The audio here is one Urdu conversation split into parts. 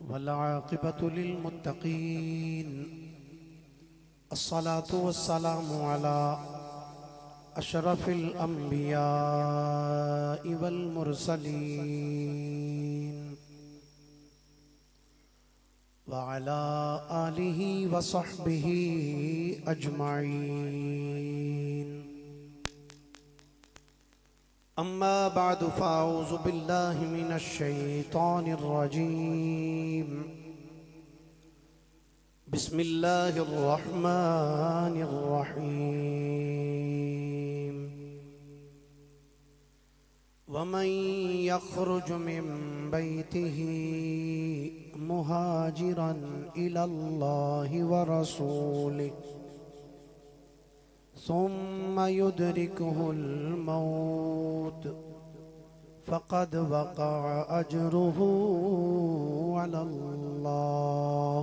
والعاقبة للمتقين الصلاة والسلام على أشرف الأنبياء والمرسلين وعلى آله وصحبه أجمعين. أما بعد فأعوذ بالله من الشيطان الرجيم. بسم الله الرحمن الرحيم. ومن يخرج من بيته مهاجرا إلى الله ورسوله ثم يدركه الموت فقد وقع أجره على الله.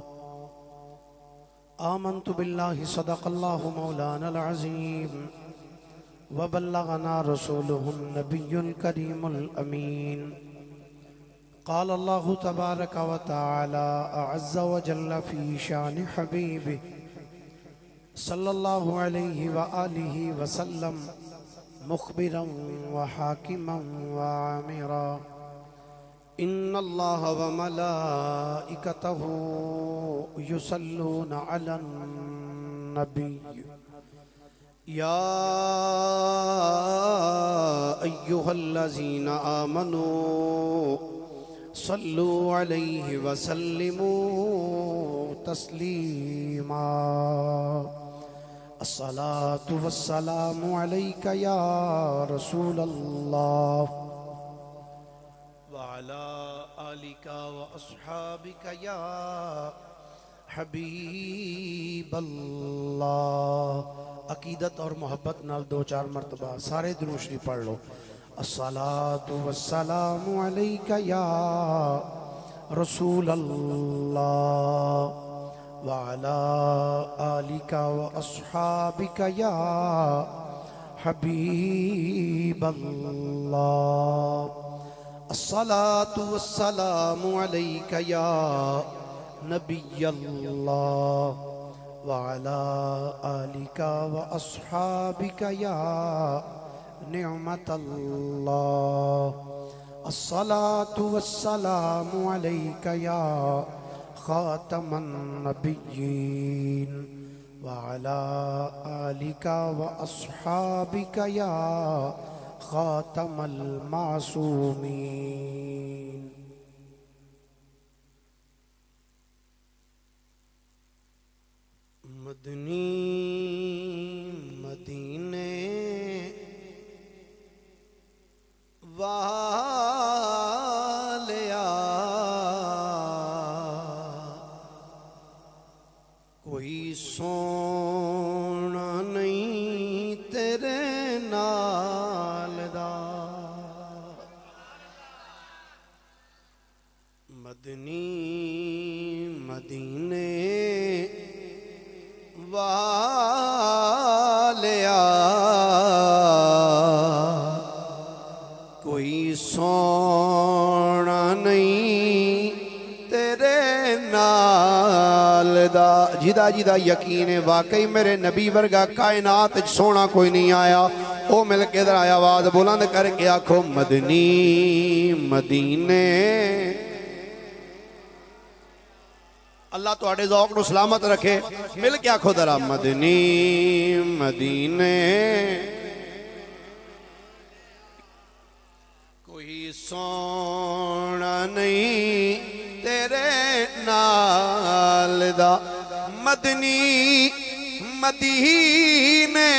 آمنت بالله صدق الله مولانا العظيم وبلغنا رسوله النبي الكريم الأمين. قال الله تبارك وتعالى أعز وجل في شان حبيبه صلى الله عليه وآله وسلم مخبرا وحاكما وعامرا: إن الله وملائكته يصلون على النبي يا أيها الذين آمنوا صلوا عليه وسلموا تسليما. الصلاة والسلام عليك يا رسول الله وعلى آلك وأصحابك يا حبیب اللہ. عقیدت اور محبت نال دو چار مرتبہ سارے درود شریف پڑھ لو. الصلاة والسلام علیک یا رسول اللہ وعلا آلک واصحابک یا حبیب اللہ. الصلاة والسلام علیک یا نبی اللہ وعلا آلک واصحابک یا نعمت اللہ. الصلاة والسلام علیک یا خاتم النبیین وعلا آلک واصحابک یا خاتم المعصومین. مدنی مدینے والیا کوئی سونا نہیں تیرے نال دا. مدنی مدینے والیا کوئی سونا نہیں تیرے نال دا. جدا جدا یقین ہے واقعی میرے نبی ورگا کائنات سونا کوئی نہیں آیا. او مل کے در آیا آواز بلند کر کے آکھو مدنی مدینے. اللہ تو آڑے ذوق نو سلامت رکھے. مل کے آکھو درہ مدنی مدینے کوئی سونا نہیں تیرے نال دا. مدنی مدینے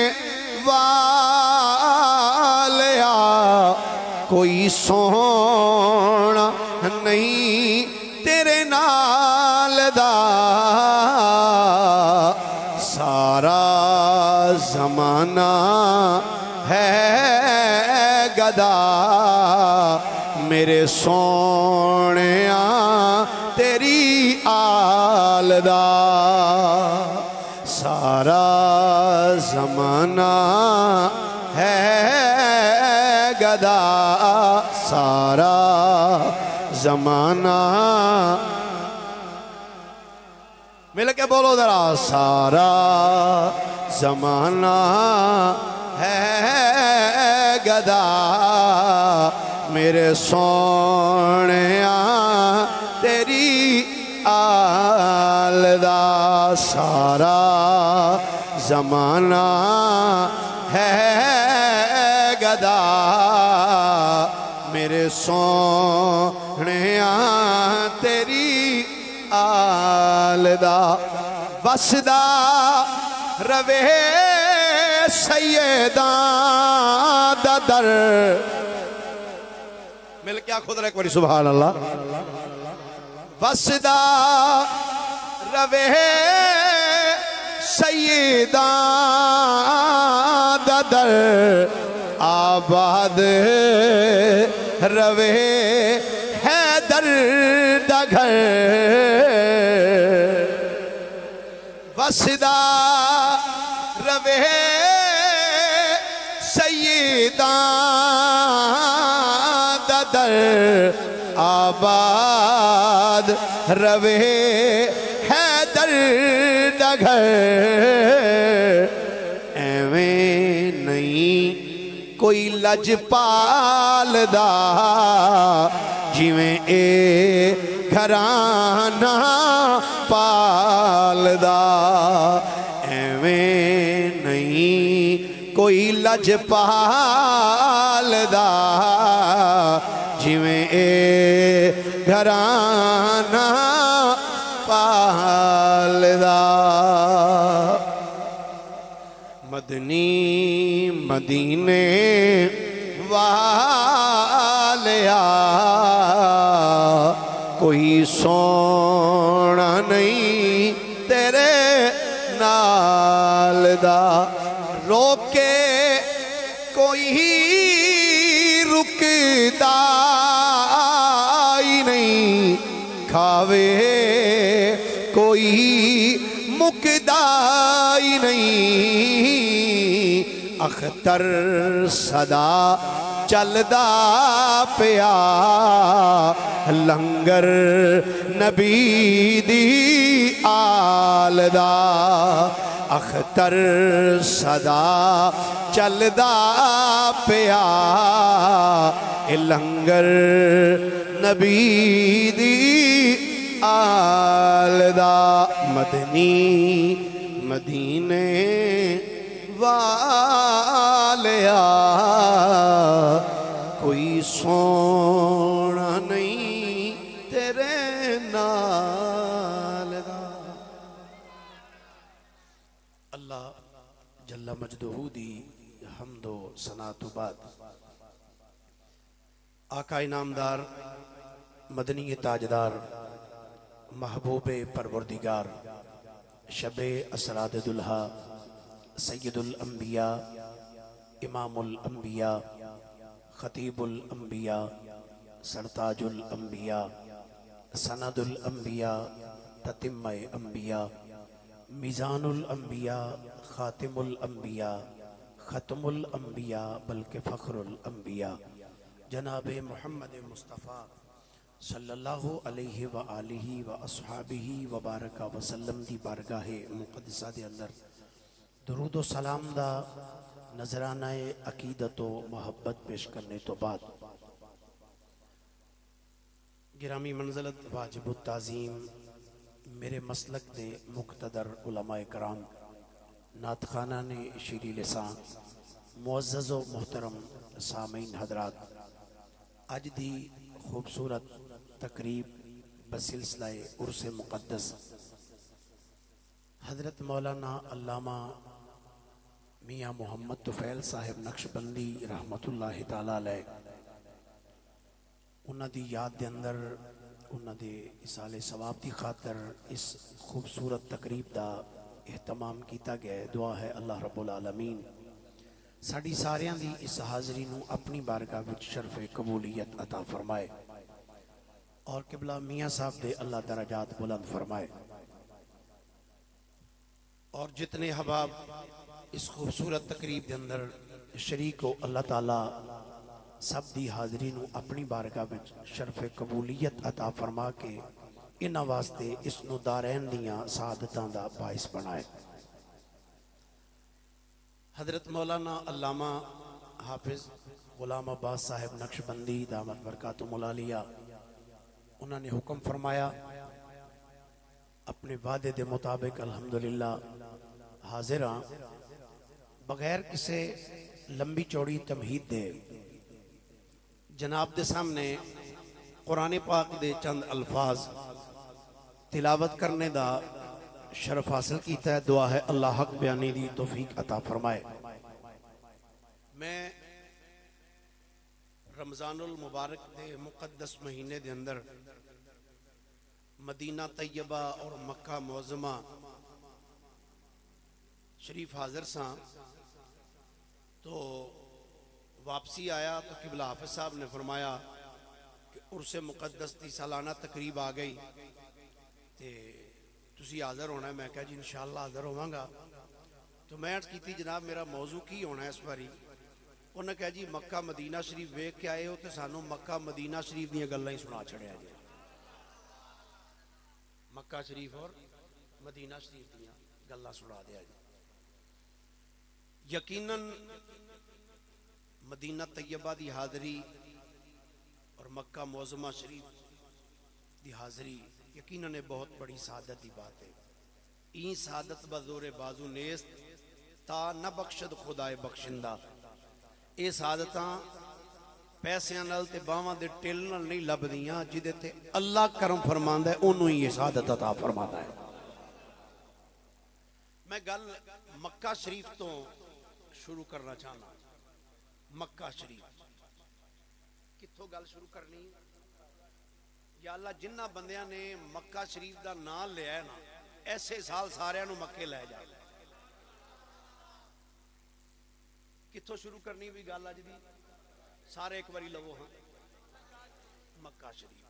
والیا کوئی سونا نہیں تیرے نال دا. سارا زمانہ ہے گدا میرے سونیاں تیری آل دا. سارا زمانہ ہے گدا سارا زمانہ مل کے بولو ذرا سارا زمانہ ہے گدا میرے سونیا تیری آل دا سارا زمانہ ہے گدا میرے سونیا تیری آل دا وسدا روے سیداں دا در مل کیا خود رہے کوئی سبحان اللہ وسدا روے سیداں دا در آباد روے حیدر دا گھر وسدا روے سیداں دا در آباد روے حیدر دا گھر ایویں نہیں کوئی لج پال دا جویں اے گھرانہ پال دا ایویں نہیں کوئی لج پال دا جویں اے گھرانہ پال دا مدنی مدینے والیا کوئی سونا نہیں تیرے نال دا روکے کوئی رکدا ہی نہیں کھاوے کوئی مکدا ہی نہیں اختر صدا چلدا پیا لنگر نبی دی آل دا اختر صدا چلدا پیا لنگر نبی دی آل دا مدنی مدینے والیا کوئی سونا نہیں تیرے نال دا اللہ جل مجدہ دی حمد و ثنا تو بعد آقا انعامدار مدنی تاجدار محبوب پروردگار شب اسراد دلہا سید الانبیاء امام الانبیاء خطیب الانبیاء سرتاج الانبیاء سند الانبیاء تتمہ انبیاء میزان الانبیاء خاتم الانبیاء ختم الانبیاء بلکہ فخر الانبیاء جناب محمد مصطفیٰ صلی اللہ علیہ وآلہ واصحابہ وبارک وسلم دی بارگاہ مقدسہ دے اندر درود و سلام دا نظرانہ عقیدت و محبت پیش کرنے تو بعد گرامی منزلت واجب التعظیم میرے مسلک دے مقتدر علماء کرام نعت خانہ نے شیریں لسان معزز و محترم سامعین حضرات آج دی خوبصورت تقریب بسلسلہ عرس مقدس حضرت مولانا علامہ میاں محمد طفیل صاحب نقشبندی رحمت اللہ تعالیٰ علیہ انہاں دی یاد دے اندر انہاں دے اصال ثواب دی خاطر اس خوبصورت تقریب دا اہتمام کیتا گیا دعا ہے اللہ رب العالمین ساڑی ساریاں دی اس حاضری نو اپنی بارگاہ وچ شرف قبولیت عطا فرمائے اور قبلہ میاں صاحب دے اللہ درجات بلند فرمائے اور جتنے حباب اس خوبصورت تقریب دے اندر شریک ہو اللہ تعالیٰ سب دی حاضری نو اپنی بارگاہ وچ شرف قبولیت عطا فرما کے انہاں واسطے اس نو دارین دیاں سعادتاں دا باعث بنائے۔ حضرت مولانا علامہ حافظ غلام عباس صاحب نقشبندی دامت برکاتہم العالیہ انہوں نے حکم فرمایا، اپنے وعدے دے مطابق الحمدللہ حاضر ہاں، بغیر کسے لمبی چوڑی تمہید دے جناب دے سامنے قرآن پاک دے چند الفاظ تلاوت کرنے دا شرف حاصل کیتا ہے۔ دعا ہے اللہ حق بیانی دی توفیق عطا فرمائے۔ میں رمضان المبارک دے مقدس مہینے دے اندر مدینہ طیبہ اور مکہ معظمہ شریف حاضر ساں، تو واپسی آیا تو قبلہ حافظ صاحب نے فرمایا کہ عرس مقدس دی سالانہ تقریب آ گئی تے تسی حاضر ہونا ہے۔ میں کہا جی انشاءاللہ حاضر ہوواں گا۔ تو میں عرض کی تھی جناب میرا موضوع کی ہونا ہے اس باری؟ انہوں نے کہا جی مکہ مدینہ شریف ویکھ کے آئے ہو تے سانوں مکہ مدینہ شریف دیاں گلاں ہی سنا چھڑیا جی۔ مکہ شریف اور مدینہ شریف دیاں گلاں سنا دیا جی۔ یقیناً مدینہ طیبہ دی حاضری اور مکہ معظمہ شریف دی حاضری یقیناً بہت بڑی سعادت دی بات ہے۔ این سعادت بزور بازو نیست تا نہ بخشد خدائے بخشندہ۔ اے سعادتاں پیسیاں نال تے باواں دے ٹل نال نہیں لبدیاں، جدے تے اللہ کرم فرماندا ہے انہوں ہی یہ سعادت عطا فرماتا ہے۔ میں گل مکہ شریف تو شروع کرنا چاہنا۔ مکہ شریف کتھوں گل شروع کرنی؟ یا اللہ جنہ بندیاں نے مکہ شریف دا نام لیا ہے نا، ایسے سال سارے نو مکے لے جا۔ کتھوں شروع کرنی بھی گل اج دی؟ سارے ایک باری لو ہاں۔ مکہ شریف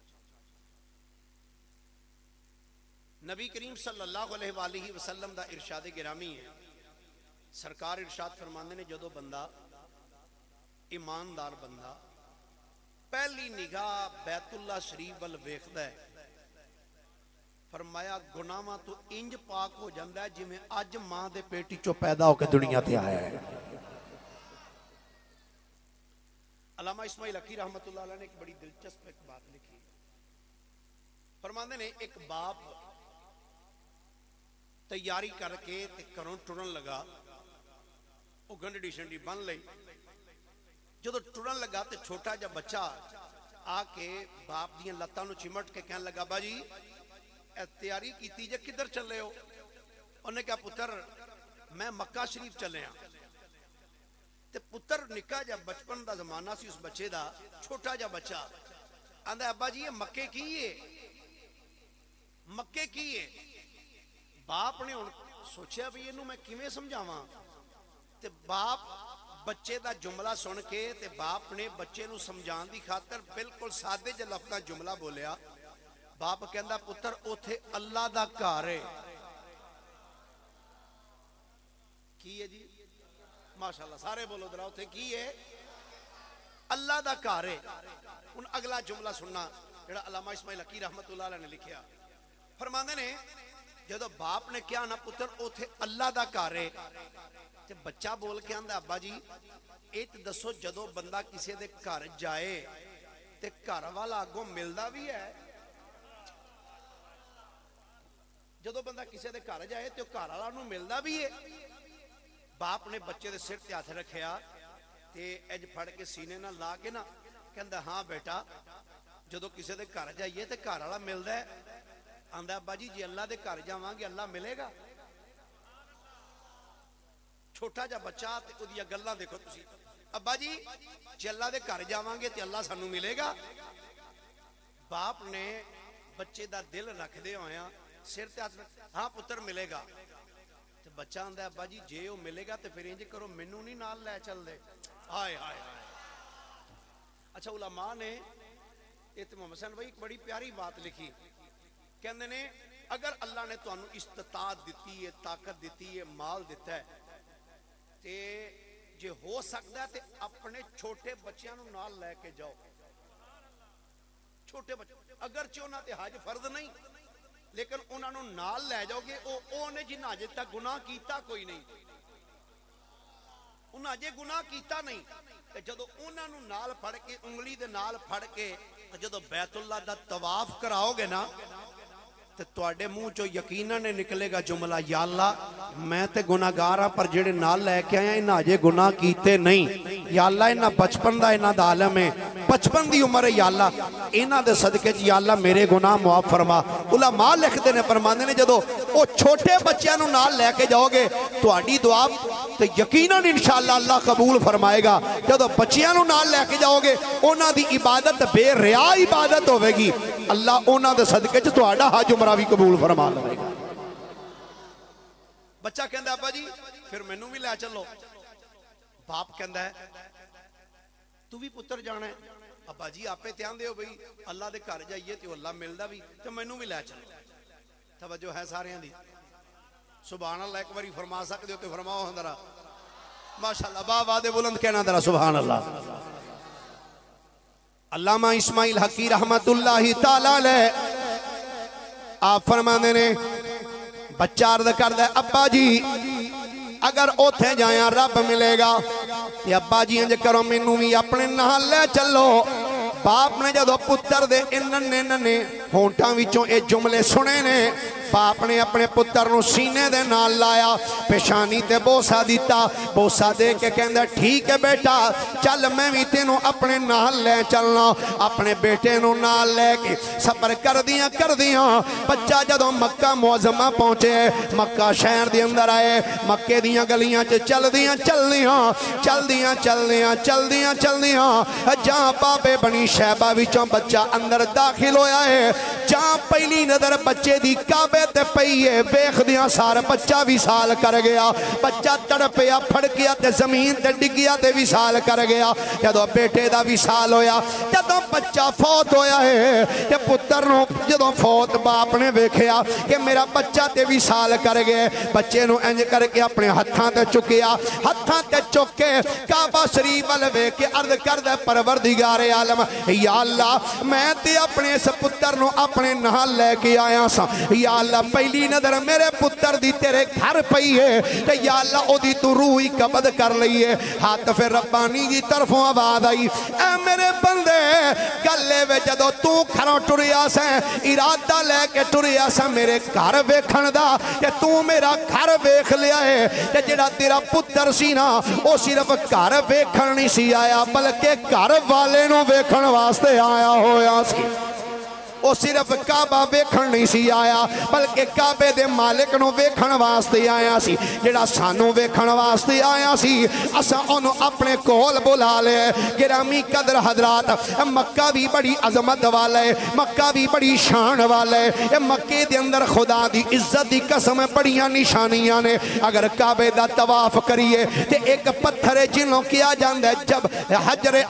نبی کریم صلی اللہ علیہ وآلہ وسلم دا ارشاد گرامی ہے۔ سرکار ارشاد فرماندے نے جدو بندہ ایماندار بندہ پہلی نگاہ بیت اللہ شریف ول ویکھدا ہے، فرمایا گناہاں تو انج پاک ہو جاندا ہے جویں اج ماں دے پیٹی چوں پیدا ہو کے دنیا تے آیا ہے۔ علامہ اسماعیل حقی رحمت اللہ علیہ نے ایک بڑی دلچسپ ایک بات لکھی، فرماندے نے ایک باپ تیاری کر کے تے گھروں ٹرن لگا، وہ گنڈی شنڈی بن لئی، جدو ٹرن لگا تے چھوٹا جا بچہ آ کے باپ دیاں لتاں نو چمٹ کے کہنے لگا با جی اے تیاری کیتی جے کدھر چلے ہو؟ انہوں نے کہا پتر میں مکہ شریف چلے ہاں۔ تے پتر نکا جا بچپن دا زمانہ سی اس بچے دا، چھوٹا جا بچہ آندا ابا جی یہ مکے کی ہے؟ مکے کی ہے؟ باپ نے سوچیا بھی انہوں میں کیویں سمجھاواں؟ تے باپ بچے دا جملہ سن کے تے باپ نے بچے نو سمجھان دی خاطر بالکل سادے جے لفظاں جملہ بولیا۔ باپ کہندا پتر اوتھے اللہ دا گھر ہے۔ کی ہے جی؟ ماشاءاللہ سارے بولو ذرا اوتھے کی ہے؟ اللہ دا گھر ہے۔ ان اگلا جملہ سننا جڑا علامہ اسماعیل حقی رحمت اللہ علیہ نے لکھیا، فرماندے نے جدو باپ نے کیا نا پتر اوتھے اللہ دا گھر ہے، تے بچہ بول کے آندا ابا جی ایک دسو جدو بندہ کسی دے گھر جائے تے گھر والا اگوں ملدا بھی ہے؟ جدو بندہ کسی دے گھر جائے تے گھر والا نوں ملدا بھی ہے؟ باپ نے بچے دے سر تے ہاتھ رکھیا تے اج پھڑ کے سینے نہ لا کے نا کہندا ہاں بیٹا جدو کسی دے گھر جائیے تے گھر والا ملدا ہے؟ آندا ابا جی جی اللہ دے گھر جاواں گے اللہ ملے گا؟ چھوٹا جا بچہ تے اودیاں گلاں دیکھو تسی، ابا جی جی اللہ دے گھر جاواں گے تے اللہ سانوں ملے گا؟ باپ نے بچے دا دل رکھ دے ہویا سر تے ہاتھ ہاں پتر ملے گا۔ تے بچہ آندا ابا جی جے او ملے گا تے پھر انج کرو مینوں نہیں نال لے چل دے۔ ہائے ہائے ہائے۔ اچھا علماء نے محمد حسین بھائی ایک بڑی پیاری بات لکھی، کہندے نے اگر اللہ نے تانوں استطاعت دیتی ہے، طاقت دیتی ہے، مال دیتا ہے تے جے ہو سکتا ہے تے اپنے چھوٹے بچیاں نو نال لے کے جاؤ. چھوٹے بچے اگرچہ انہاں تے حج فرض نہیں لیکن انہاں نو نال لے جاؤ گے او نے جنہاں اجے تک گناہ کیتا کوئی نہیں, انہاں اجے گناہ کیتا نہیں. تے جدوں انہاں نو نال پھڑ کے انگلی دے نال پھڑ کے جدوں بیت اللہ دا طواف کراؤ گے نا تے تواڈے منہ چوں یقیناً نکلے گا جملہ یا اللہ میں تے گناہگار ہاں پر جڑے نال لے کے آیا انہاں اجے گناہ کیتے نہیں. یا اللہ انہاں بچپن دا انہاں دا عالم ہے, بچپن دی عمر ہے, یا اللہ انہاں دے صدقے یا اللہ میرے گناہ معاف فرما. علماء لکھدے نے فرماندے نے جدوں او چھوٹے بچیاں نو نال لے کے جاؤ گے تواڈی دعا تے یقیناً انشاءاللہ اللہ قبول فرمائے گا. جدوں بچیاں نو نال لے کے جاؤ گے انہاں دی عبادت بے ریا عبادت ہوے گی, اللہ انہاں دے صدقے چ تہاڈا حج عمرہ بھی قبول فرما لے گا. بچہ کہندا ابا جی پھر مینوں بھی لے چلو. باپ کہندا ہے تو بھی پتر جانا ہے. ابا جی آپے دھیان دیو بھئی اللہ دے گھر جائیے تے اللہ ملدا بھی تے مینوں بھی لے چلو. توجہ ہے ساریاں دی؟ سبحان اللہ ایک باری فرما سکدے ہو تے فرماؤ ذرا ماشاءاللہ. با دے بلند کہنا ذرا سبحان اللہ. علامہ اسماعیل حقی رحمت اللہ تعالی علیہ آپ فرماندے نے بچہ عرض کردا ہے ابا جی اگر اوتھے جایا رب ملے گا تے ابا جی انج کرو مینوں بھی اپنے نال لے چلو. باپ نے جدو پتر دے ننے ننے ہونٹاں وچوں اے جملے سنے نے باپ نے اپنے پتر نو سینے دے نال لایا پیشانی تے بوسا دیتا. بوسا دے کے کہندا ٹھیک ہے بیٹا چل میں بھی تینوں اپنے نال لے چلنا. اپنے بیٹے نو نال لے کے سفر کر دیاں بچہ جدو مکہ معظمہ پہنچے مکہ شہر دے اندر آئے مکے دیاں گلیاں چل دیاں جہاں بابے بنی شہبہ وچوں بچہ اندر داخل ہویا ہے جہاں پہلی نظر بچے دی کعبے تے پئیے ویکھ دیاں سار بچہ وصال کر گیا. بچہ تڑپیا پھڑ گیا تے زمین تے ڈگیا تے وصال کر گیا. جدو بیٹے دا وصال ہویا جدو بچہ فوت ہویا ہے تے پتر نو جدو فوت باپ نے ویکھیا کہ میرا بچہ تے وصال کر گئے بچے نو انج کر کے اپنے ہتھاں تے چکیا. ہتھاں تے چک کے کعبہ شریف ول ویکھ کے عرض کردا پروردگار عالم یا اللہ میں تے اپنے اس پتر نو اپنے نال لے کے آیا سا. یا اللہ پہلی نظر میرے پتر دی تیرے گھر پئی ہے تے یا اللہ او دی تو روح قبض کر لئیے. ہاتھ پھر ربانی دی طرفوں آواز آئی اے میرے بندے گلے وے جدو تو کھروں ٹریا سے ارادہ لے کے ٹریا سے میرے گھر ویکھن دا کہ تو میرا گھر ویکھ لیا ہے کہ جڑا تیرا پتر سی نا او صرف گھر ویکھن نہیں سی آیا بلکہ گھر والے نو ویکھن واسطے آیا ہویا سی. او صرف کعبہ ویکھن نہیں سی آیا بلکہ کعبے دے مالک نو ویکھن واسطے آیا سی. جڑا سانو ویکھن واسطے آیا سی اساں اونوں اپنے کول بلا لے. گرامی قدر حضرات مکہ بھی بڑی عظمت والا ہے مکہ بھی بڑی شان والا ہے. اے مکے دے اندر خدا دی عزت دی قسم بڑیاں نشانیاں نے. اگر کعبے دا طواف کریے تے ایک پتھر جنوں کیا جاندا ہے جب حجر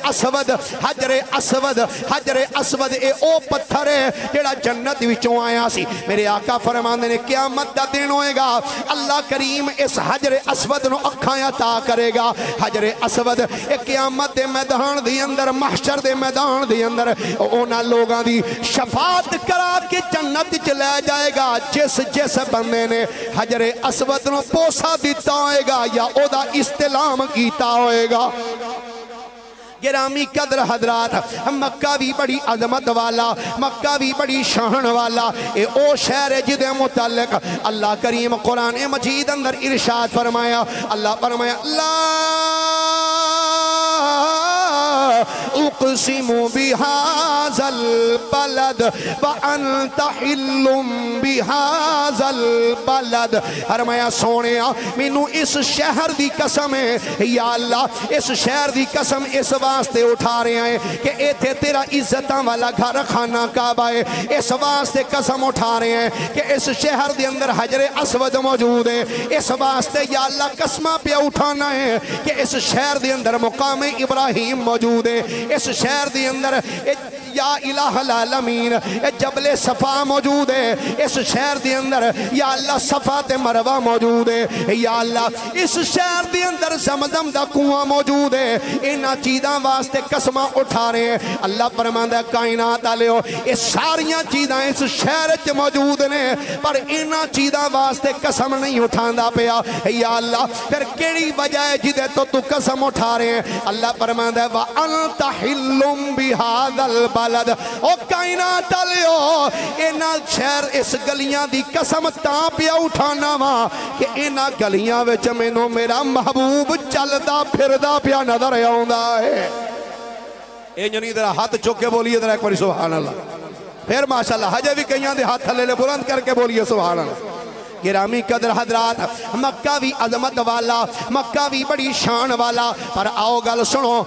اسود اے او پتھر جڑا جنت وچوں آیا سی. میرے آقا فرماندے نے قیامت دا دن ہوئے گا اللہ کریم اس حجر اسود نو اکھاں عطا کرے گا. حجر اسود ایک قیامت دے میدان دی اندر محشر دے میدان دی اندر اونا لوگاں دی شفاعت کرا کے جنت چ لے جائے گا جس بندے نے حجر اسود نو بوسا دیتا ہوئے گا یا او دا استلام کیتا ہوئے گا. گرامی قدر حضرات مکہ بھی بڑی عظمت والا مکہ بھی بڑی شان والا اے او شہر جدے متعلق اللہ کریم قرآن مجید اندر ارشاد فرمایا. اللہ فرمایا اقسم بهذا البلد وانت حل بهذا البلد. فرمایا سونیا مینوں اس شہر دی قسم ہے یا اللہ اس شہر دی قسم اس واسطے اٹھا رہے ہیں کہ ایتھے تیرا عزتاں والا گھر خانہ کعبہ ہے. اس واسطے قسم اٹھا رہے ہیں کہ اس شہر دے اندر حجر اسود موجود ہے. اس واسطے یا اللہ قسمہ پہ اٹھانا ہے کہ اس شہر دے اندر مقام ابراہیم موجود ہے. اس شہر دی اندر یا الہ العالمین جبل صفا موجود ہے، اس شہر دی اندر یا اللہ صفا تے مروہ موجود ہے، یا اللہ اس شہر دی اندر زمزم دا کنواں موجود ہے، انہاں چیزاں واسطے قسماں اٹھا رہے ہیں۔ اللہ فرماندا ہے کائنات والےو یہ ساریاں چیزاں اس شہر وچ موجود نے پر انہاں چیزاں واسطے قسم نہیں اٹھاندا پیا، یا اللہ پھر کیڑی وجہ ہے جدے تو قسم اٹھا رہے ہیں؟ اللہ فرماندا ہے وَأَنْتَ حِلٌّ بِهَذَا الْبَلَدِ او کائنات والےو انہاں شہر اس گلیاں دی قسم تاں پیا اٹھانا وا کہ انہاں گلیاں وچ مینوں میرا محبوب چلدا پھردا پیا نظر آوندا ہے۔ اے جنی ذرا ہاتھ چوک کے بولیے ذرا ایک بار سبحان اللہ، پھر ماشاءاللہ ہجے بھی کئیاں دے ہاتھ تھلے بلند کر کے بولیے سبحان اللہ۔ گرامی قدر حضرات مکہ بھی عظمت والا، مکہ بھی بڑی شان والا، پر آؤ گل سنو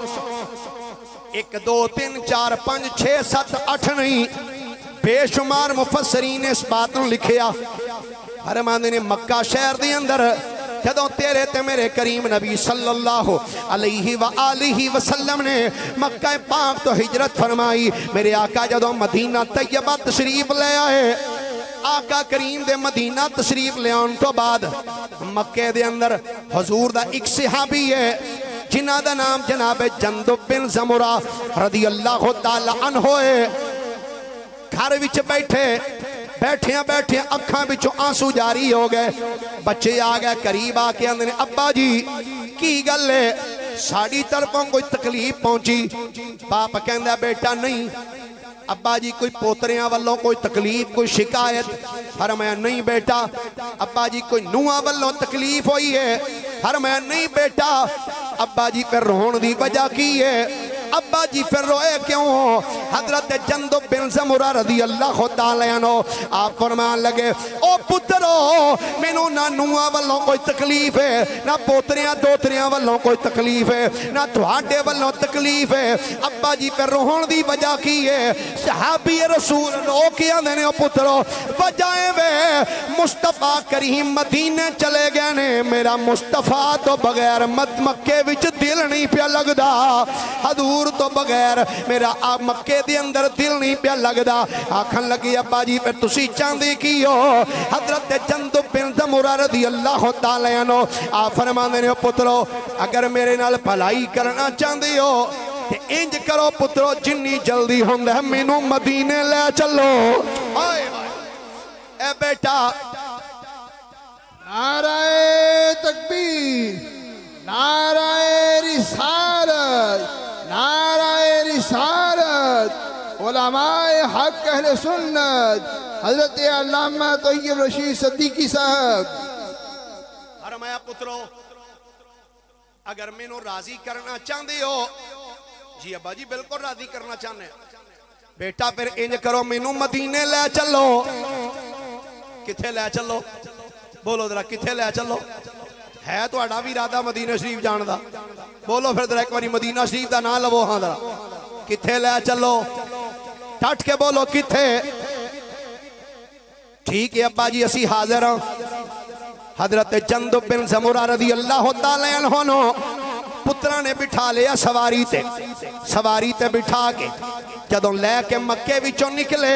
1 2 3 4 5 6 7 8 نہیں بے شمار مفسرین نے اس بات نو لکھیا۔ فرماندے نے مکہ شہر دی اندر جدوں تیرے تے میرے کریم نبی صلی اللہ علیہ وآلہ وسلم نے مکہ پاک تو ہجرت فرمائی، میرے آقا جدوں مدینہ طیبہ تشریف لے آئے، آقا کریم دے مدینہ تشریف لے آن تو بعد مکہ دے اندر حضور دا ایک صحابی ہے جنہ دا نام جناب جندب بن زمرہ رضی اللہ تعالی عنہ ہے۔ گھر وچ بیٹھیاں اکھاں وچوں آنسو جاری ہو گئے، بچے آ گئے قریب آ کے اندر ابا جی کی گل ہے ساڑی طرفوں کوئی تکلیف پہنچی؟ باپ کہندا بیٹا نہیں۔ ابا جی کوئی پوتریاں والوں کوئی تکلیف کوئی شکایت؟ فرمایا نہیں بیٹا۔ ابا جی کوئی نوہاں والوں تکلیف ہوئی ہے؟ فرمایا نہیں بیٹا۔ ابا جی پھر رون دی وجہ کی ہے؟ ابا جی پھر روئے کیوں؟ حضرت جندب بن زمرہ رضی اللہ تعالیٰ عنہ آپ فرمان لگے او پترو مینوں نہ نوہاں والوں کوئی تکلیف ہے، نہ پوتریاں دوتریاں والوں کوئی تکلیف ہے، نہ تہاڈے والوں تکلیف ہے۔ ابا جی پھر روہن دی وجہ کی ہے؟ صحابی رسول رو کے آندے نے او پترو وجہ وے مصطفیٰ کریم مدینے چلے گئے نے، میرا مصطفیٰ تو بغیر مکے وچ دل نہیں پیا لگدا، حضور تو بغیر میرا مکے دے اندر دل نہیں پیا لگدا۔ آکھن لگی ابا جی پھر تسی چاندے کی ہو؟ حضرت جندب بن زمرہ رضی اللہ تعالیٰ عنہ آپ فرماندے نے پترو اگر میرے نال بھلائی کرنا چاندے ہو تے انج کرو پترو جنی جلدی ہوندا ہے مینوں مدینے لے چلو۔ اے بیٹا نعرہ تکبیر، نعرہ رسالت، نعرہ رسالت، علماء حق اہل سنت حضرت علامہ طیب رشید صدیقی صاحب۔ فرمایا پترو اگر مینوں راضی کرنا چاندے ہو؟ جی ابا جی بالکل راضی کرنا چاہنے بیٹا پھر انج کرو مینوں مدینے لے چلو۔ کتھے لے چلو؟ بولو ذرا کتھے لے چلو؟ ہے تو اڈا بھی ارادہ مدینہ شریف جان دا؟ بولو پھر ذرا ایک باری مدینہ شریف دا نام لو ہاں ذرا کتھے لے چلو؟ ٹھٹ کے بولو کتھے؟ ٹھیک ہے ابا جی اسی حاضر ہاں۔ حضرت جندب بن زمرہ رضی اللہ تعالیٰ عنہ پترہ نے بٹھا لیا سواری تے بٹھا کے جدوں لے کے مکے وچوں نکلے،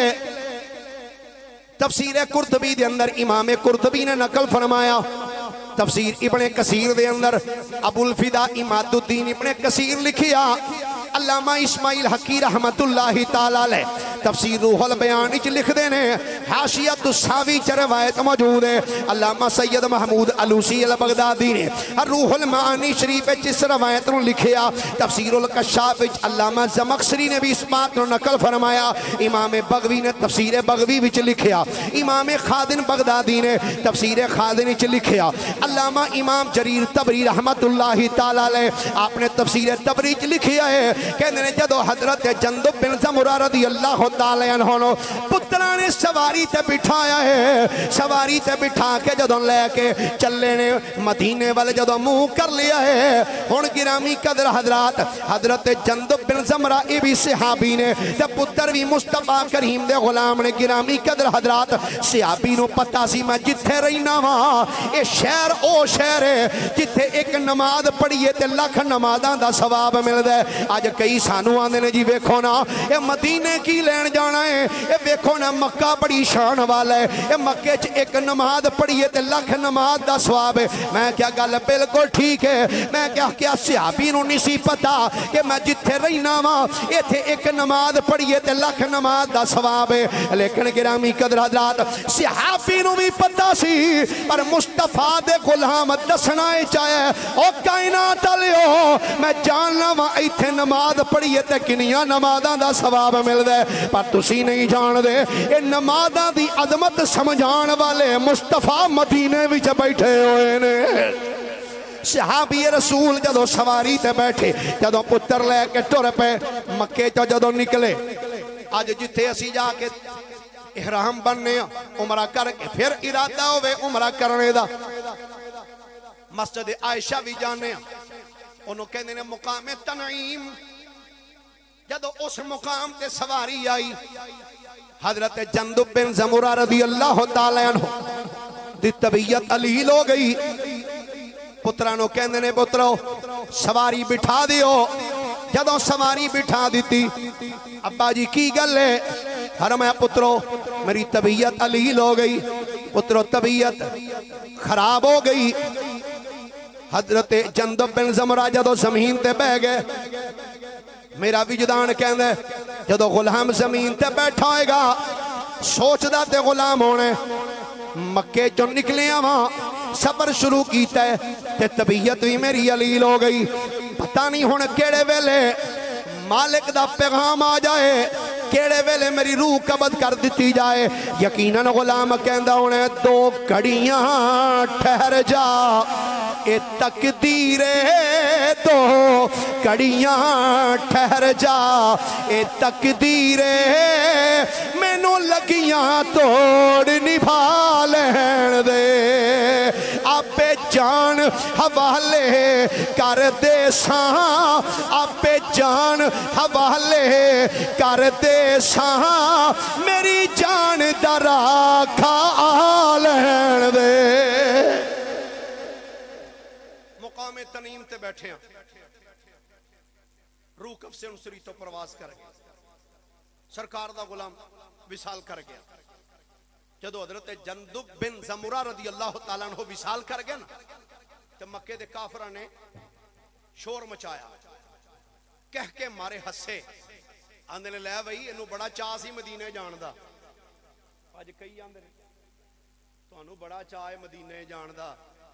تفسیر قرطبی دے اندر امام قرطبی نے نقل فرمایا، تفسیر ابن کثیر دے اندر ابو الفدا اماد الدین ابن کثیر لکھیا، علامہ اسماعیل حقی رحمت اللہ تعالیٰ علیہ تفسیر روح البیان اچھ لکھ دینے، حاشیت الساوی چ روایت موجود ہے، علامہ سید محمود علوسی البغدادی نے روح المعانی شریف اس روایت نو لکھیا، تفسیر الکشاف علامہ زمخشری نے بھی اس بات نو نقل فرمایا، امام بغوی نے تفسیر بغوی وچ لکھیا، امام خادن بغدادی نے تفسیر خادن وچ لکھیا، علامہ امام جریر طبری رحمت اللہ تعالیٰ علیہ آپ نے تفسیر طبری وچ لکھیا ہے کہ جدو حضرت جندب بن زمرہ رضی اللہ تعالی عنہ پتراں نے سواری تے بٹھایا ہے، سواری تے بٹھا کے جدوں لے کے چلے نے مدینے والے جدوں منہ کر لیا ہے۔ ہن گرامی قدر حضرات، حضرت جندب بن زمرہ یہ بھی صحابی نے تے پتر بھی مصطفیٰ کریم دے غلام نے۔ گرامی قدر حضرات صحابی نو پتہ سی میں جتھے رہنا وا اے شہر او شہر ہے جتھے ایک نماز پڑھیے تے لاکھ نمازاں دا ثواب ملدا ہے۔ اج کئی سانو آندے نے جی ویکھو نا اے مدینے کی لین جانا ہے، اے ویکھو نا مکہ بڑی شان والا ہے، اے مکے چ ایک نماز پڑھیے تے لاکھ نماز دا ثواب ہے۔ میں کیا گل بالکل ٹھیک ہے، میں کیا صحابی نو نہیں سی پتا کہ میں جتھے رہنا وا ایتھے ایک نماز پڑھیے تے لاکھ نماز دا ثواب ہے۔ لیکن گرامی قدر حضرات صحابی نو بھی پتا سی پر مصطفیٰ دے غلام دسنا چاہے او کائنات والےو میں جاننا وا ایتھے نماز پڑھیے تے کنیاں نمازاں دا ثواب ملدا ہے، پر تسی نہیں جان دے اے نمازاں دی عظمت سمجھان والے مصطفیٰ مدینے وچ بیٹھے ہوئے نے۔ صحابی رسول جدو سواری تے بیٹھے جدو پتر لے کے ٹر پے مکے چو جدو نکلے آج جتھے اسی جا کے احرام بننے عمرہ کر کے پھر ارادہ ہوئے عمرہ کرنے دا مسجد عائشہ بھی جانے انہوں کہنے نے مقام تنعیم جدو اس مقام تے سواری آئی حضرت جندب بن زمرہ رضی اللہ تعالی عنہ دی طبیعت علیل ہو گئی۔ پترانو کہندے نے پترو سواری بٹھا دیو، جدوں سواری بٹھا دیتی ابا جی کی گل ہے؟ فرمایا پترو میری طبیعت علیل ہو گئی، پترو طبیعت خراب ہو گئی۔ حضرت جندب بن زمرہ جدوں زمین تے بہ گئے میرا وجدان کہندے جدوں غلام زمین تے بیٹھا ہوئے گا سوچ دا تے غلام ہونے مکے جو نکلے آواں سفر شروع کیتا ہے تے طبیعت بھی میری علیل ہو گئی، پتہ نہیں ہونے کیڑے ویلے مالک دا پیغام آ جائے، کیڑے ویلے میری روح قبض کر دیتی جائے۔ یقیناً غلام کہندہ ہونے 2 گھڑیاں ٹھہر جا اے تقدیر 2 گھڑیاں ٹھہر جا اے تقدیر مینوں لگیاں توڑ نبھا لین دے آپے جان حوالے کر دے ساں آپے جان حوالے کر دے ساں میری جان درا کھا لین دے۔ مقام تنعیم تے بیٹھے ہیں روح کف سے انسری تو پرواز کر گیا، سرکار دا غلام وصال کر گیا۔ جدو حضرت جندب بن زمرہ رضی اللہ تعالیٰ عنہ وصال کر گیا نا تو مکے دے کافرہ نے شور مچایا، کہہ کے مارے ہسے آندے نے لے بھئی انہوں بڑا چاہ سی مدینے جاندہ۔ آج کئی آندے نے تو انہوں بڑا چاہ مدینے جاندہ،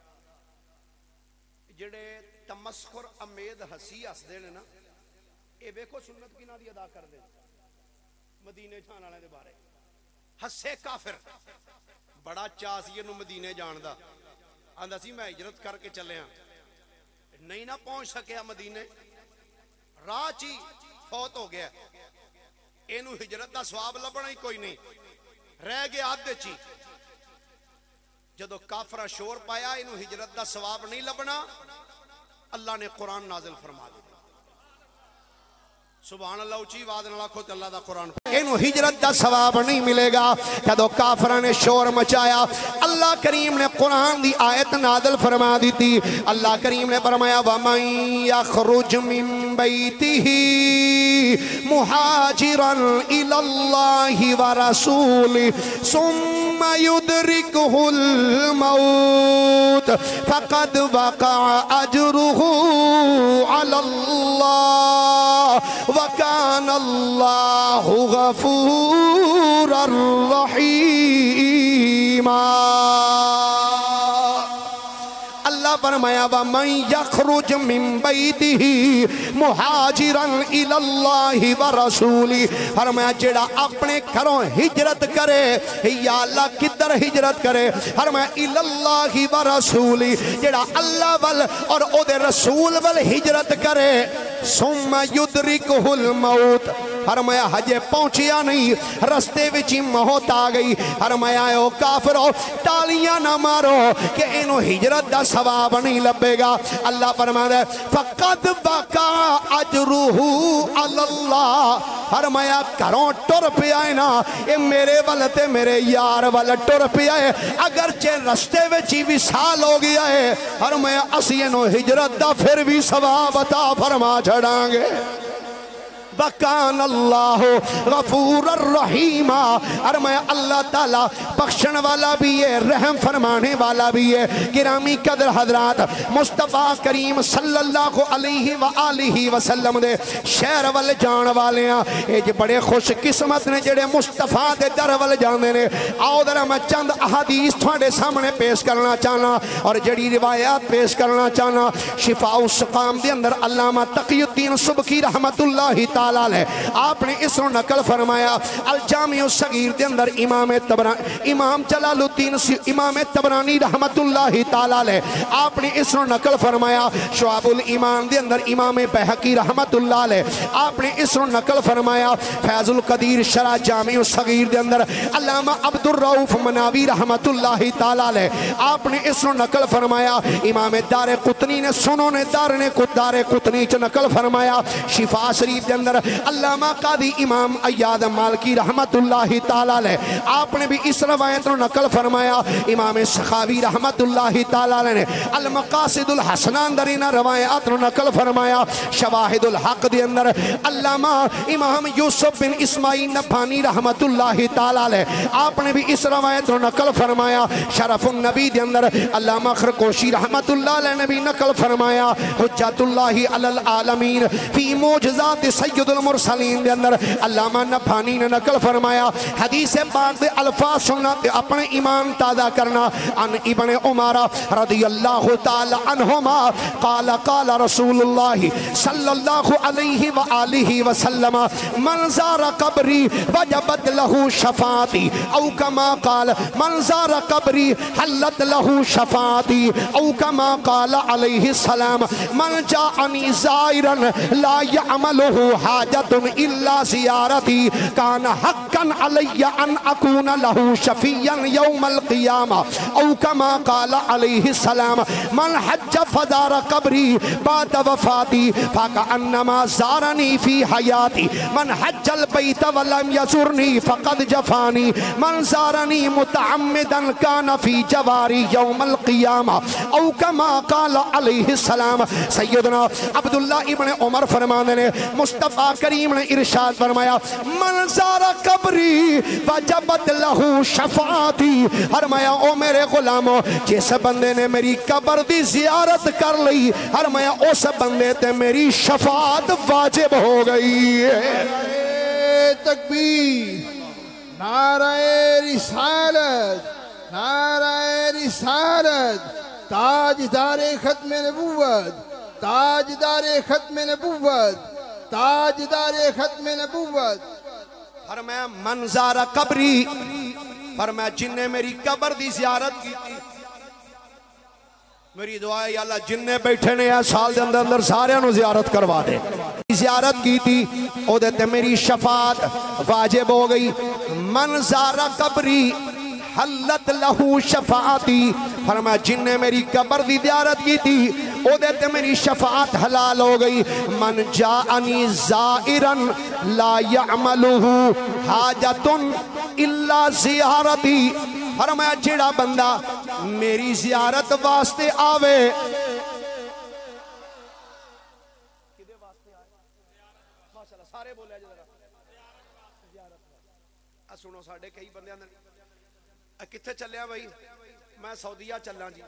جڑے تمسخر امید ہسی ہس دے نا اے بیکو سنت کی نہ دی ادا کر دے مدینے جان والے دے بارے ہسے کافر بڑا چاہ سی انہوں مدینے جاندہ آندہ سی میں ہجرت کر کے چلے ہاں نہیں نہ پہنچ سکیا مدینے راہ چی فوت ہو گیا اینو ہجرت دا ثواب لبنا ہی کوئی نہیں رہ گیا آدھے چی جدو کافرہ شور پایا اینو ہجرت دا ثواب نہیں لبنا اللہ نے قرآن نازل فرما دیا سبحان اللہ اچھی وعد نہ لاکھو تے اللہ دا قرآن اینو ہجرت دا ثواب نہیں ملے گا۔ جدو کافرہ نے شور مچایا اللہ کریم نے قرآن دی آیت نازل فرما دی تھی۔ اللہ کریم نے فرمایا وَمَن يَخْرُجْ مِن بَيْتِهِ مُهَاجِرًا إِلَى اللَّهِ وَرَسُولِهِ ثُمَّ يُدْرِكُهُ الْمَوْتُ فَقَدْ وَقَعَ أَجْرُهُ عَلَى اللَّهِ وَكَانَ اللَّهُ غَفُورًا رَحِيمًا۔ اللہ فرمایا وَمَن يَخْرُجْ مِن بَيْتِهِ مُهَاجِرًا إِلَى اللَّهِ وَرَسُولِهِ فرمایا جڑا اپنے گھروں ہجرت کرے یا اللہ کدھر ہجرت کرے فرمایا إِلَى اللَّهِ وَرَسُولِهِ جڑا اللہ وال اور او دے رسول وال ہجرت کرے ثُمَّ يُدْرِكُهُ الْمَوْتُ فرمایا ہجے پہنچیا نہیں رستے وچ موت آ گئی فرمایا او کافرو تالیاں نہ مارو کہ انہوں ہجرت دا ثواب نہیں لبے گا اللہ فرماتا ہے فقد بقا اجرہ علی اللہ فرمایا کروں ٹر پیا ہے نا اے میرے والتے میرے یار والا ٹر پیا ہے اگرچہ رستے وچی بھی سال ہو گیا ہے فرمایا اسی انہوں ہجرت دا پھر بھی ثواب عطا فرما چھڑاں گے وَكَانَ اللَّهُ غَفُورًا رَحِيمًا فرمایا اللہ تعالیٰ بخشن والا بھی ہے رحم فرمانے والا بھی ہے گرامی قدر حضرات مصطفیٰ کریم صلی اللہ علیہ وآلہ وسلم دے شہر وال جان والے ہیں اے جی بڑے خوش قسمت نے جڑے مصطفیٰ دے در وال جانے نے آؤ ذرا میں چند احادیث تھوڑے سامنے پیش کرنا چاہنا اور جڑی روایات پیش کرنا چاہنا شفاء السقام دے اندر علامہ تقی الدین سبکی رحمت اللہ تعالیٰ آپ نے اس نقل فرمایا الجامع الصغیر دے اندر امام جلال الدین امام تبرانی رحمت اللہ تعالی آپ نے اس نقل فرمایا شعب الایمان دے اندر امام بہقی رحمت اللہ علیہ آپ نے اس نقل فرمایا فیض القدیر شرح جامع الصغیر دے اندر علامہ عبد الرؤف مناوی رحمت اللہ تعالی علیہ آپ نے اس نقل فرمایا امام دار قطنی نے سنن دار قطنی چ نقل فرمایا شفا شریف دے اندر علامہ قاضی امام ایاد مالکی رحمت اللہ تعالی علیہ آپ نے بھی اس روایت کو نقل فرمایا امام سخاوی رحمت اللہ تعالی علیہ نے المقاصد الحسنان درینہ روایات کو نقل فرمایا شواہد الحق دے اندر علامہ امام یوسف بن اسماعیل نبھانی رحمت اللہ تعالی علیہ آپ نے بھی اس روایت کو نقل فرمایا شرف النبی دے اندر علامہ خرقوشی رحمت اللہ علیہ نے بھی نقل فرمایا حجت اللہ علی العالمین فی معجزات سید المرسلین دے اندر علامہ نبھانی نے نقل فرمایا حدیث پاک دے الفاظ سننا تے اپنے ایمان تازہ کرنا ان ابن عمارہ رضی اللہ تعالی عنہما قال قال رسول اللہ صلی اللہ علیہ وآلہ وسلم من زار قبری وجبت له شفاعتی او کما قال من زار قبری حلت له شفاعتی او کما قال علیہ السلام من جاءنی زائرا لا يعمله حاجت الا زیارتی کان حقا علی ان اکون له شفیا یوم القیامہ او کما قال علیہ السلام من حج فزار قبری بعد وفاتی فکأنما زارنی فی حیاتی من حج البیت ولم یزرنی فقد جفانی من زارنی متعمدا کان فی جواری یوم القیامہ او کما قال علیہ السلام سیدنا عبداللہ ابن عمر فرمانے نے مصطفیٰ کریم نے ارشاد فرمایا من زار قبری وجبت له شفاعتی فرمایا او میرے غلاموں جس بندے نے میری قبر دی زیارت کر لی فرمایا اس بندے تے میری شفاعت واجب ہو گئی ہے تکبیر نعرہ رسالت نعرہ رسالت تاجدار ختم نبوت تاجدار ختم نبوت تاجدار ختم نبوت فرمایا من زار قبری فرمایا جن نے میری قبر دی زیارت کی تھی میری دعا ہے یا اللہ جن نے بیٹھے نے یا سال دے اندر سارے انہوں زیارت کروا دے زیارت کی تھی او دیتے میری شفاعت واجب ہو گئی من زار قبری حلت لہو شفاعتی فرمایا جن نے میری قبر دی زیارت کی تھی او دیتے میری شفاعت حلال ہو گئی من جاءنی زائرن لا یعملہ حاجتن الا زیارتی فرمایا جیڑا بندہ میری زیارت واسطے آوے سارے بولے سنو ساڑھے کئی بندے کتھے چلیا بھائی میں سعودیہ چلنا جی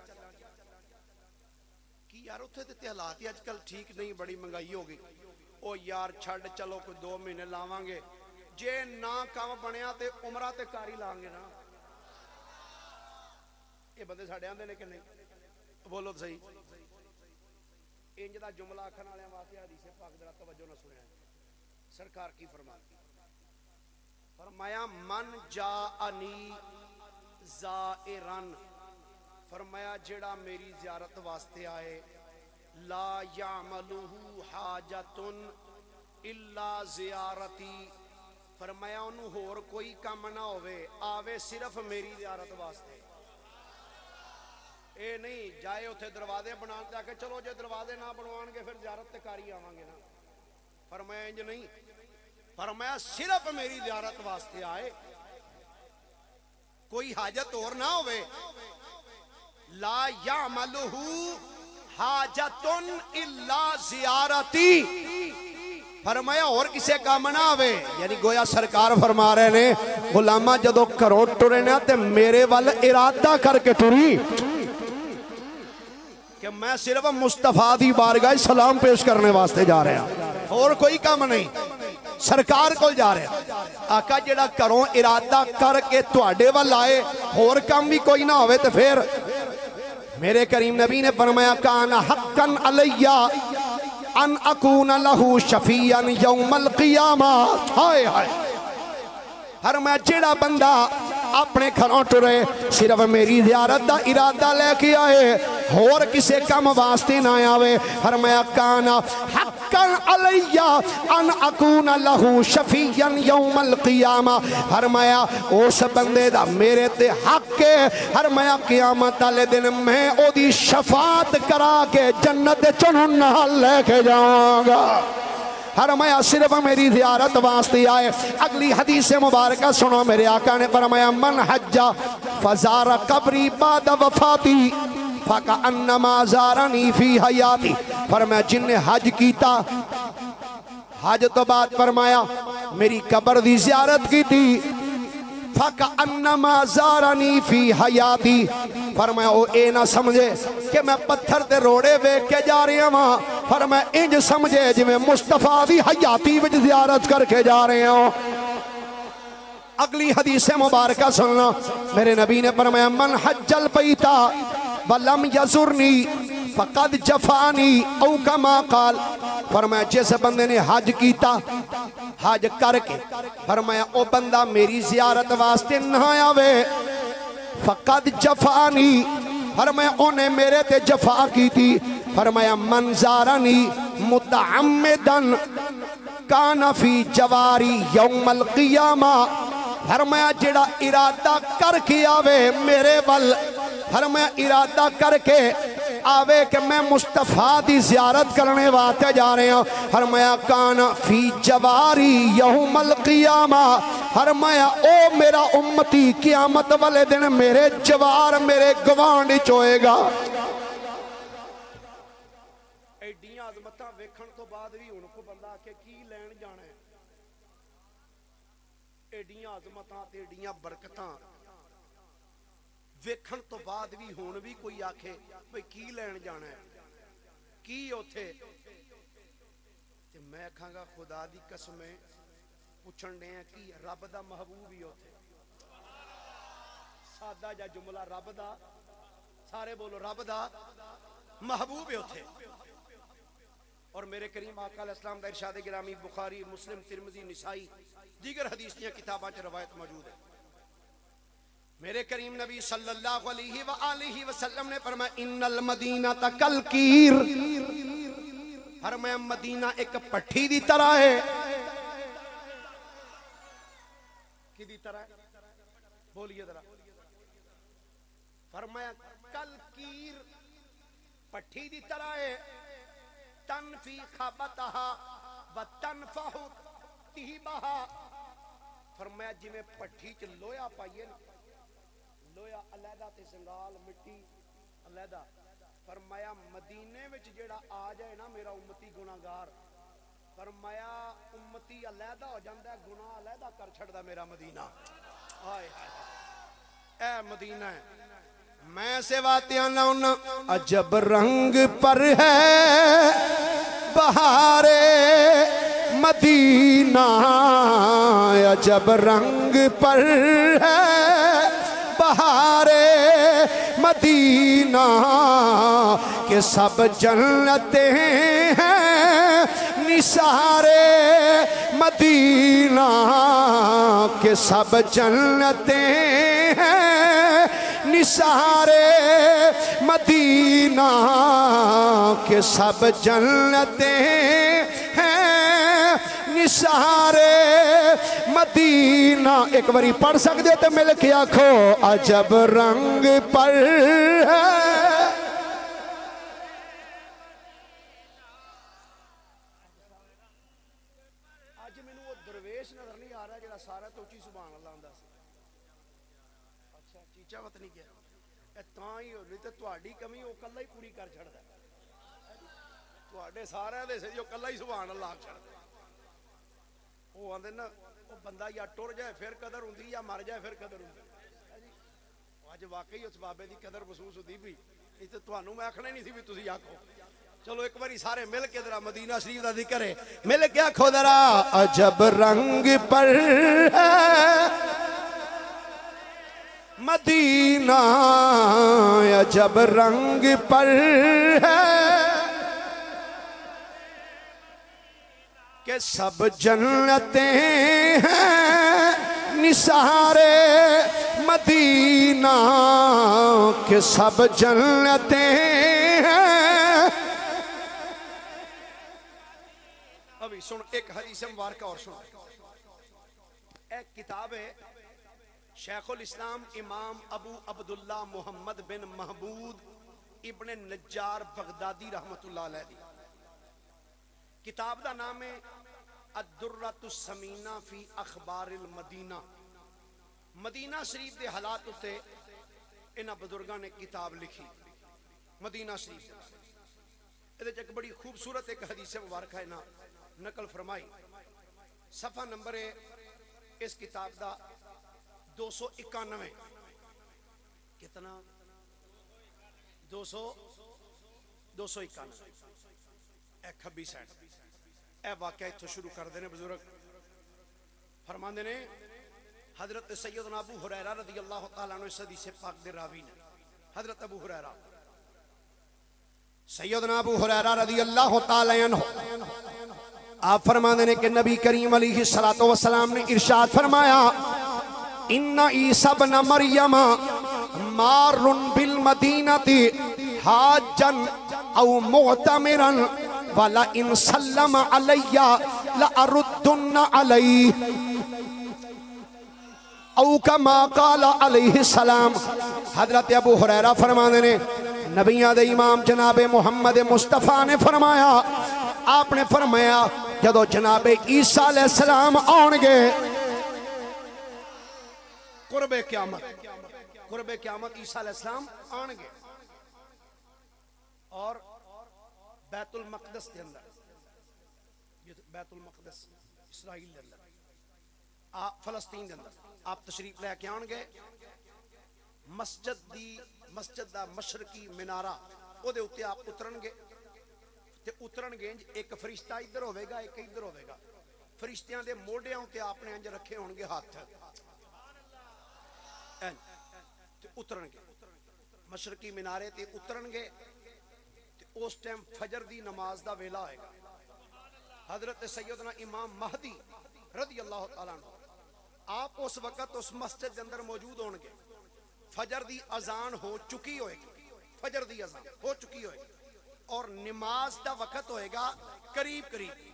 کی یار اتھے دیتے حالات ہی آج کل ٹھیک نہیں بڑی منگائی ہوگی او یار چھڑ چلو کوئی 2 مہینے لاوانگے جے نا کام بنیا تے عمرہ تے کاری لانگے نا یہ بندے ساڑھے آندے نے کہ نہیں بولو صحیح انجدہ جملہ آکھن آلے واسطے حدیث پاک ذرا توجہ نہ سنیا سرکار کی فرماتی فرمایا من جاءنی زائرن فرمایا جڑا میری زیارت واسطے آئے لا یعملہ حاجتن الا زیارتی فرمایا انہوں ہور کوئی کام نہ ہوئے آوے صرف میری زیارت واسطے اے نہیں جائے اتھے دروازے بنان تے آکے چلو جے دروازے نہ بنوان گے پھر زیارت تے کاری آوان گے نا فرمایا انج نہیں فرمایا صرف میری زیارت واسطے آئے کوئی حاجت اور نہ ہوئے لا یعملہ حاجتن الا زیارتی فرمایا اور کسے کام نہ آوے یعنی گویا سرکار فرما رہے نے غلامہ جدو کرو ٹرے نا تے میرے وال ارادہ کر کے ٹری کہ میں صرف مصطفیٰ دی بارگاہ سلام پیش کرنے واسطے جا رہے ہیں اور کوئی کام نہیں سرکار کو جا رہے ہیں آقا جڑا کرو ارادہ کر کے تواڈے وال آئے اور کام بھی کوئی نہ ہوئے تو پھر میرے کریم نبی نے فرمایا کان حقا علیہ ان اکون لہو شفیعا یوم القیامہ ہائے ہائے ہر میں جڑا بندہ اپنے گھروں ٹرے صرف میری زیارت دا ارادہ لے کے آئے اور کسے کم واسطے نہ آوے فرمایا کانا حقا علیہ ان اکون لہو شفیعا یوم القیامہ فرمایا اس بندے دا میرے تے حق کے فرمایا قیامت والے دن میں او دی شفاعت کرا کے جنت چنن نال لے کے جاؤں گا فرمایا صرف میری زیارت واسطے آئے اگلی حدیث مبارکہ سنو میرے آقا نے فرمایا من حجہ فزار قبری بعد وفاتی فَكَأَنَّمَا زَارَنِي فِي حَيَاتِ فرمایا جن نے حج کیتا حج تو بعد فرمایا میری قبر دی زیارت کی تھی فَكَأَنَّمَا زَارَنِي فِي حَيَاتِ فرمایا او اے نہ سمجھے کہ میں پتھر تے روڑے ویک کے جا رہے ہیں فرمایا انج سمجھے جی میں مصطفیٰ دی حیاتی وچ زیارت کر کے جا رہے ہیں اگلی حدیث مبارکہ سننا میرے نبی نے فرمایا من حج البیتا وَلَمْ يَزُرْنِي فَقَدْ جَفَانِي او کما قال فرمایا جس بندے نے حج کیتا حج کر کے فرمایا او بندہ میری زیارت واسطے نہ آوے فَقَدْ جَفَانِي فرمایا انہیں میرے تے جفا کی تھی فرمایا من زارنی متعمدن کان فی جواری یوم القیامہ فرمایا جڑا ارادہ کر کے آوے میرے ول فرمایا ارادہ کر کے آوے کہ میں مصطفیٰ دی زیارت کرنے واتے جا رہے ہیں فرمایا کان فی جواری یوم القیامہ فرمایا او میرا امتی قیامت والے دن میرے جوار میرے گوانڈ چوئے گا ایڈیاں عظمتاں ویکھن تو بعد بھی ان کو بندہ آکے کی لین جانا ہے ایڈیاں عظمتاں تے ایڈیاں برکتاں ویکھن تو بعد بھی ہون بھی کوئی آکھے بھئی کی لین جانا ہے کی اوتھے تے میں کھاں گا خدا دی قسمیں پوچھن دے ہیں کی رب دا محبوب ہی اوتھے سادہ جا جملہ رب دا سارے بولو رب دا محبوب ہی اوتھے اور میرے کریم آقا علیہ السلام دا ارشاد گرامی بخاری مسلم ترمذی نسائی دیگر حدیث دیا کتاباں چ روایت موجود ہے میرے کریم نبی صلی اللہ علیہ وآلہ وسلم نے فرمایا ان المدینہ کالکیر فرمایا مدینہ ایک پٹھی دی طرح ہے کی دی طرح ہے بولیے ذرا فرمایا کالکیر پٹھی دی طرح ہے تنفی خابتہا و تنفہ تہبہا فرمایا جی میں پٹھی چ لویا پائیے نا لویا علیحدہ تے سنگال مٹی علیحدہ فرمایا مدینے وچ جیڑا آ جائے نا میرا امتی گناہگار فرمایا امتی علیحدہ ہو جاندہ ہے گناہ علیحدہ کر چھڑدا میرا مدینہ آئے اے مدینہ ہے میں سے واتیاں نہ عجب رنگ پر ہے بہارے مدینہ عجب رنگ پر ہے بہارے مدینہ کہ سب جنتیں ہیں نثارے مدینہ کہ سب جنتیں ہیں نثارے مدینہ کہ سب جنتیں ہیں نثارے مدینہ ایک باری پڑھ سکتے تو مل کے آکھو عجب رنگ پر ہے آج میں وہ درویش نظر نہیں آ رہا جڑا سارا تو اچھی سبحان اللہ ہوندا سی اچھا چیچا وت نہیں گیا اے تاں ہی ہونی تے تہاڈی کمی او کلا ہی پوری کر چھڑدا تہاڈے سارے دے سی او کلا ہی سبحان اللہ آکھ چھڑدا وہ آندے نا وہ بندہ یا ٹر جائے پھر قدر ہوندی یا مر جائے پھر قدر ہوندی اج واقعی اس بابے دی قدر محسوس ہوندی بھی نہیں تے تانوں میں آکھنا نہیں سی بھی تسی آکھو چلو ایک باری سارے مل کے ذرا مدینہ شریف دا ذکر ہے مل کے آکھو ذرا عجب رنگ پر ہے مدینہ عجب رنگ پر ہے کہ سب جنتیں ہیں نثارے مدینہ کہ سب جنتیں ہیں ابھی سن ایک حدیث مبارکہ اور سن ایک کتاب ہے شیخ الاسلام امام ابو عبداللہ محمد بن محمود ابن نجار بغدادی رحمت اللہ علیہ کتاب دا نام ہے الدرۃ الثمینہ فی اخبار المدینہ مدینہ شریف دے حالات اتے انہاں بزرگاں نے کتاب لکھی مدینہ شریف ایک بڑی خوبصورت ایک حدیث مبارکہ ہے نا نقل فرمائی صفحہ نمبر ہے اس کتاب دا 291 کتنا 291 اے کھبی سائٹ اے واقعہ تو شروع کر دینے بزرگ فرمان دینے حضرت سیدنا ابو ہریرہ رضی اللہ تعالیٰ عنہ اس حدیث پاک دے راوی نے حضرت ابو ہریرہ سیدنا ابو ہریرہ رضی اللہ تعالیٰ عنہ آپ فرمان دینے کہ نبی کریم علیہ السلام نے ارشاد فرمایا ان عیسی ابن مریم مار بالمدینہ حاجا او معتمرا وَلَئِنْ سَلَّمَ عَلَيَّ لَأَرُدُّنَّ عَلَيْهِ او کما قال علیہ السلام حضرت ابو ہریرہ فرمانے نے نبیوں دے امام جناب محمد مصطفیٰ نے فرمایا آپ نے فرمایا جدو جناب عیسیٰ علیہ السلام آنگے قرب قیامت عیسیٰ علیہ السلام آنگے اور بیت المقدس کے اندر بیت المقدس اسرائیل کے اندر فلسطین کے اندر آپ تشریف لے کے آنگے مسجد دا مشرقی منارہ او دے اتے آپ اترنگے تے اترنگے ایک فرشتہ ادھر ہوئے گا ایک ادھر ہوئے گا فرشتیاں دے موڑے ہوتے آپ نے انج رکھے ہونگے ہاتھ تے اترنگے مشرقی منارے تے اترنگے اس ٹائم فجر دی نماز دا ویلا آئے گا حضرت سیدنا امام مہدی رضی اللہ تعالیٰ عنہ آپ اس وقت اس مسجد کے اندر موجود ہونگے فجر دی اذان ہو چکی ہوئے گی فجر دی اذان ہو چکی ہوئے گی اور نماز دا وقت ہوئے گا قریب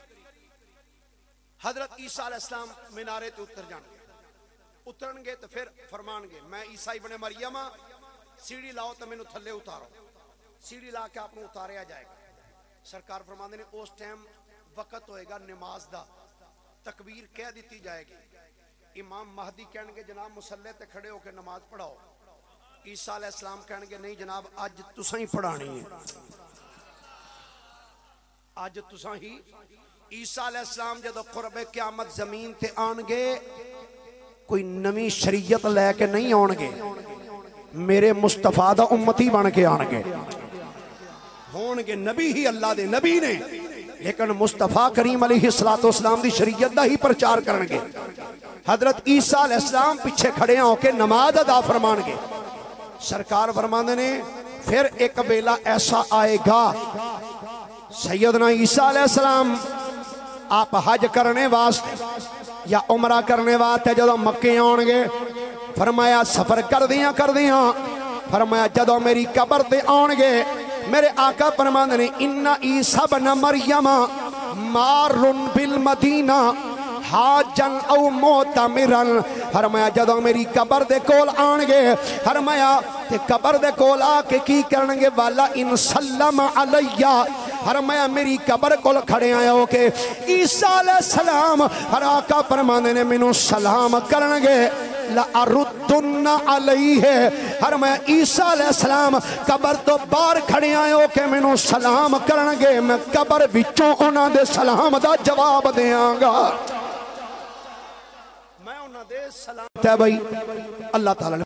حضرت عیسیٰ علیہ السلام منارے تے اترنگے تو پھر فرمانگے میں عیسیٰ ابن مریم سیڑھی لاؤ تو میں تھلے اتارو سیڑھی لا کے آپ نے اتاریا جائے گا سرکار فرماندے نے اس ٹائم وقت ہوئے گا نماز دا تکبیر کہہ دیتی جائے گی امام مہدی کہنے گے جناب مسلح تے کھڑے ہو کے نماز پڑھاؤ عیسیٰ علیہ السلام کہنے گے نہیں جناب آج تساں ہی پڑھانی ہے آج تساں ہی عیسیٰ علیہ السلام جدو قرب قیامت زمین تے آنگے کوئی نمی شریعت لے کے نہیں آنگے میرے مصطفیٰ دا امتی بن کے آنگے ہونگے نبی ہی اللہ دے نبی نے لیکن مصطفیٰ کریم علیہ السلام دی شریعت دا ہی پرچار کرنگے حضرت عیسیٰ علیہ السلام پیچھے کھڑے ہوں کے نماز ادا فرمانگے سرکار فرماندے نے پھر ایک بیلا ایسا آئے گا سیدنا عیسیٰ علیہ السلام آپ حج کرنے واسطے یا عمرہ کرنے واسطے جدو مکے آنگے فرمایا سفر کر دیاں فرمایا جدو میری قبر تے آنگے میرے آقا فرماندے نے ان عیسیٰ ابن مریم مارن بالمدینہ حاجن او موتمرن فرمایا جدوں میری قبر دے کول آن گے فرمایا تے قبر دے کول آ کے کی کرن گے والا ان سلم علیہ فرمایا میری قبر کول کھڑے آئے ہو کہ عیسیٰ علیہ السلام ہر آقا فرمانے نے منو سلام کرن گے لَأَرُدُّنَّ عَلَيْهِ فرمایا عیسیٰ علیہ السلام قبر تو باہر کھڑے آئے ہو کہ منو سلام کرن گے میں قبر وچوں انہاں دے سلام دا جواب دیاں گا میں انہاں دے سلام تے بھائی اللہ تعالیٰ نے